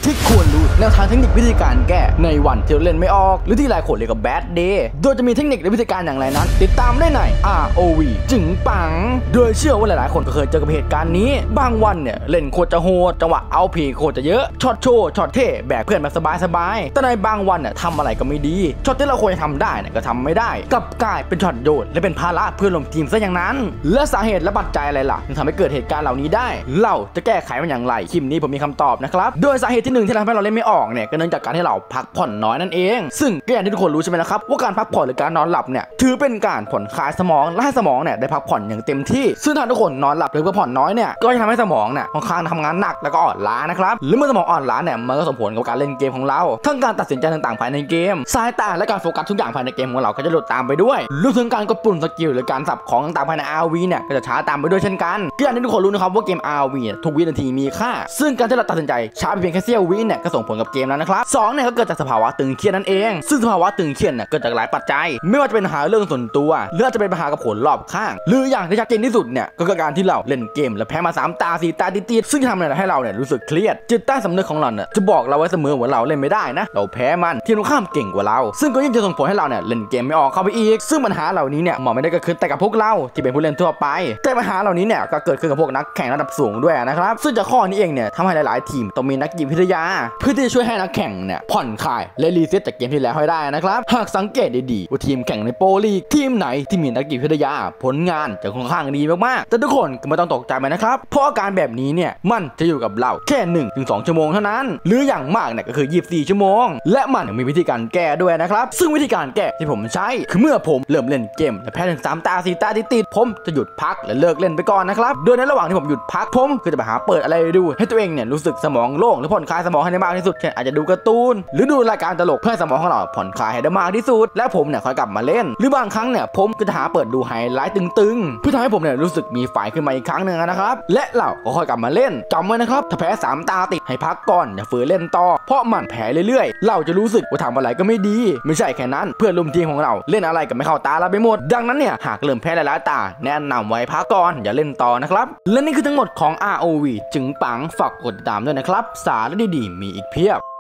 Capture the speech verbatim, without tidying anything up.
ที่ควรรู้แนวทางเทคนิควิธีการแก้ในวันที่เราเล่นไม่ออกหรือที่หลายคนเรียกว่า bad day โดยจะมีเทคนิคและวิธีการอย่างไรนั้นติดตามได้ใน อาร์ โอ วี จึงปังโดยเชื่อว่าหลายๆคนก็เคยเจอกับเหตุการณ์นี้บางวันเนี่ยเล่นโคตรจะโหดจังหวะเอาพีโคตรจะเยอะช็อตโชว์ช็อตเท่แบกเพื่อนแบบสบายๆแต่ในบางวันเนี่ยทำอะไรก็ไม่ดีช็อตที่เราควรจะทำได้เนี่ยก็ทำไม่ได้กลับกลายเป็นช็อตโยนและเป็นภาระเพื่อนร่วมทีมซะอย่างนั้นและสาเหตุและปัจจัยอะไรล่ะที่ทำให้เกิดเหตุการณ์เหล่านี้ได้เราจะแก้ไขมันอย่างไรคลิปนี้ผมมีคำตอบนะครับโดยสาเหตุที่หนึ่งที่ทำให้เราเล่นไม่ออกเนี่ยก็เนื่องจากการที่เราพักผ่อนน้อยนั่นเองซึ่งก็อย่างที่ทุกคนรู้ใช่ไหมนะครับว่าการพักผ่อนหรือการนอนหลับเนี่ยถือเป็นการผ่อนคลายสมองและให้สมองเนี่ยได้พักผ่อนอย่างเต็มที่ซึ่งถ้าทุกคนนอนหลับหรือพักผ่อนน้อยเนี่ยก็จะทำให้สมองเนี่ยค่อนข้างทำงานหนักแล้วก็อ่อนล้านะครับหรือเมื่อสมองอ่อนล้าเนี่ยมันก็ส่งผลกับการเล่นเกมของเราทั้งการตัดสินใจต่างๆภายในเกมสายตาและการโฟกัสทุกอย่างภายในเกมของเราก็จะหลุดตามไปด้วยรวมถึงการกดปุ่มสกิลหรือการสับของต่างๆภายใน อาร์ วี เนี่ยก็จะช้าตามไปด้วยเช่นกันก็อย่างที่ทุกคนรู้นะครับว่าเกม อาร์ วี ทุกวินาทีมีค่าซึ่งการที่เราตัดสินใจช้าเพียงแค่เสี้ยววิเนี่ยก็ส่งผลกับเกมแล้วนะครับสองเนี่ยก็เกิดจากสภาวะตึงเครียดนั่นเองซึ่งสภาวะตึงเครียดเนี่ยเกิดจากหลายปัจจัยไม่ว่าจะเป็นปัญหาเรื่องส่วนตัวหรือจะเป็นปัญหากับผลรอบข้างหรืออย่างที่ชัดเจนที่สุดเนี่ยก็คือการที่เราเล่นเกมแล้วแพ้มาสามตาสี่ตาติดๆซึ่งทำให้เราเนี่ยรู้สึกเครียดจิตใต้สำนึกของเราเนี่ยจะบอกเราไว้เสมอว่าเราเล่นไม่ได้นะเราแพ้มันที่ตรงข้ามเก่งกว่าเราซึ่งก็ยิ่งจะส่งผลให้เราเนี่ยเล่นเกมไม่ออกเข้าไปอีกซึ่งปัญหาเหล่านี้เนี่ยมันไม่ได้เกิดขึ้นแต่กับพวกเราที่เป็นผู้เล่นทั่วไปแต่ปัญหาเหล่านี้เนี่ยก็เกิดขึ้นกับพวกนักแข่งระดับสูงด้วยนะครับซึ่งจากข้อนี้เองเนี่ยทำให้หลายๆทีมต้องมีนักจิตวิทยาเพื่อที่จะช่วยให้นักแข่งเนี่ยผ่อนคลายและรีเซ็ตจากเกมที่แล้วให้ได้นะครับหากสังเกตดีๆว่าทีมแข่งในโปรลีกทีมไหนที่มีนักจิตวิทยาผลงานจะค่อนข้างดีมากๆแต่ทุกคนก็ไม่ต้องตกใจไปนะครับเพราะอาการแบบนี้เนี่ยมันจะอยู่กับเราแค่หนึ่งถึงสองชั่วโมงเท่านั้นหรืออย่างมากเนี่ยก็คือยี่สิบสี่ชั่วโมงและมันมีวิธีการแก้ด้วยนะครับซึ่งวิธีการแก้ที่ผมใช้คือเมื่อผมเริ่มเล่นเกมและแพ้ถึงสามตาสี่ตาติดๆผมจะหยุดพักและเลิกเล่นไปก่อนนะครับโดยในระหว่างที่ผมหยุดพักผมก็จะไปหาเปิดอะไรดูให้ตัวเองเนี่ยรู้สึกสมองโล่งหรือผ่อนคลายสมองให้ได้มากที่สุดเช่นอาจจะดูการ์ตูนหรือดูรายการตลกเพื่อสมองของเราผ่อนคลายให้ได้มากที่สุดและผมเนี่ยค่อยกลับมาเล่นหรือบางครั้งเนี่ยผมก็จะหาเปิดดูไฮไลท์ตึงๆเพื่อทำให้ผมเนี่ยรู้สึกมีไฟขึ้นมาอีกครั้งหนึ่งนะครับและเราก็ค่อยกลับมาเล่นจำไว้นะครับถ้าแพ้สามตาติดให้พักก่อนอย่าฝืนเล่นต่อเพราะมันแพ้เรื่อยๆเราจะรู้สึกว่าทำอะไรก็ไม่ดีไม่ใช่แค่นั้นเพื่อนร่วมทีมของเราเล่นอะไรก็ไม่เข้าตาเราไปหมดดังนั้นเนี่ยหากเริ่มแพ้หลายๆตาแนะนำไว้พักก่อนอย่าเล่นต่อนะครับและนี่คือทั้งหมดของ อาร์ โอ วี จึงปังฝากกดติดตามด้วยนะครับสาระดีๆมีอีกเพียบ